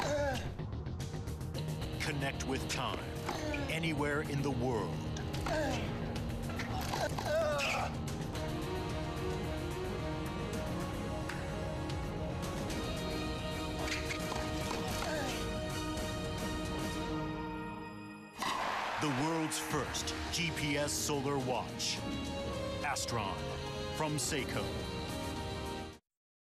Connect with time anywhere in the world. The world's first GPS solar watch. Astron from Seiko.